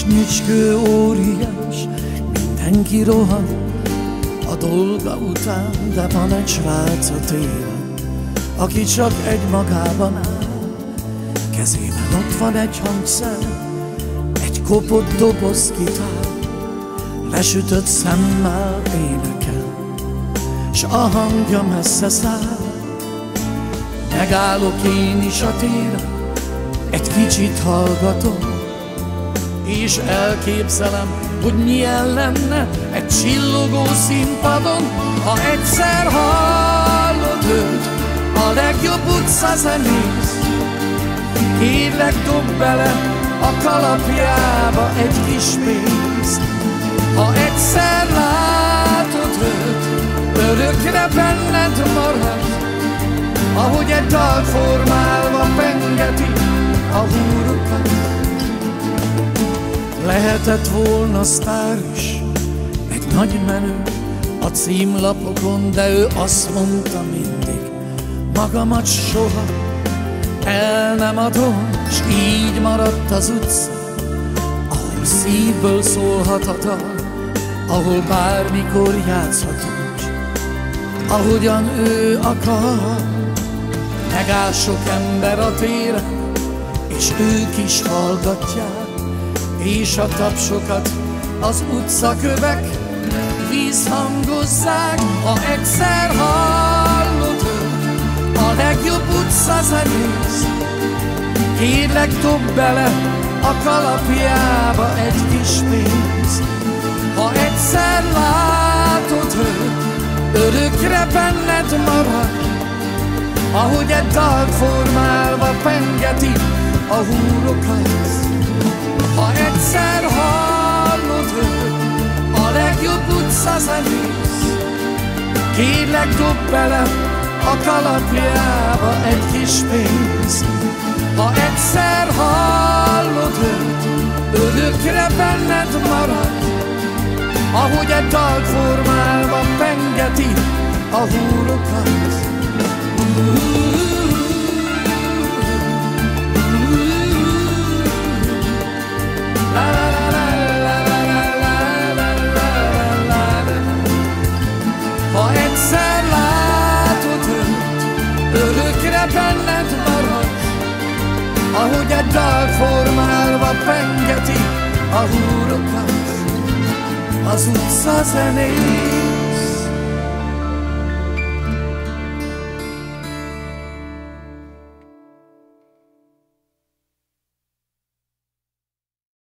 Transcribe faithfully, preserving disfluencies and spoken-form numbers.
nyücskő óriás, mindenki rohan a dolga után, de van egy srác a téren, aki csak egymagában áll. Kezében ott van egy hangszer, egy kopott doboz gitár, lesütött szemmel énekel, s a hangja messze száll. Megállok én is a téren, egy kicsit hallgatom, és elképzelem, hogy milyen lenne egy csillogó színpadon, ha egyszer hallod őt, a legjobb utcazenész. Kérlek, dob bele a kalapjába egy kis pénzt. Ha egyszer látod őt, örökre benned marad, ahogy egy dalt formálva pengeti a húrokat. Lehetett volna sztár is, egy nagy menő a címlapokon, de ő azt mondta mindig, magamat soha el nem adom, s így maradt az utca, ahol szívből szólhat a dal, ahol bármikor játszhatunk, ahogyan ő akar. Megáll sok ember a téren, és ők is hallgatják, és a tapsokat az utcakövek vízhangozzák. Ha egyszer hallod őt, a legjobb utcazenész, kérlek, dob bele a kalapjába egy kis pénzt. Ha egyszer látod őt, örökre benned marad, ahogy egy dalt formálva pengeti a húrokat. Ha egyszer hallod őt, a legjobb utcazenész, kérlek, dob bele a kalapjába egy kis pénzt. Ha egyszer hallod őt, örökre benned marad, ahogy egy dalt formálva pengeti a húrokat. Ha egyszer látod őt, örökre benned marad, ahogy egy dalt formálva pengeti a húrokat, az utca zenéjét.